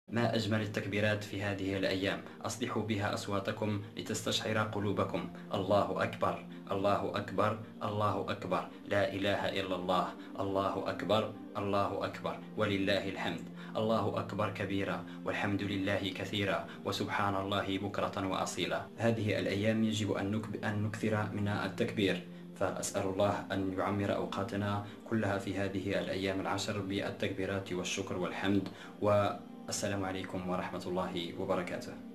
ما أجمل التكبيرات في هذه الأيام. أصلحوا بها أصواتكم لتستشعر قلوبكم. الله أكبر، الله أكبر، الله أكبر، لا إله إلا الله، الله أكبر، الله أكبر، ولله الحمد. الله أكبر كبيرا، والحمد لله كثيرا، وسبحان الله بكرة وأصيلا. هذه الأيام يجب أن نكثر من التكبير، فأسأل الله أن يعمر أوقاتنا كلها في هذه الأيام العشر بالتكبيرات والشكر والحمد. والسلام عليكم ورحمة الله وبركاته.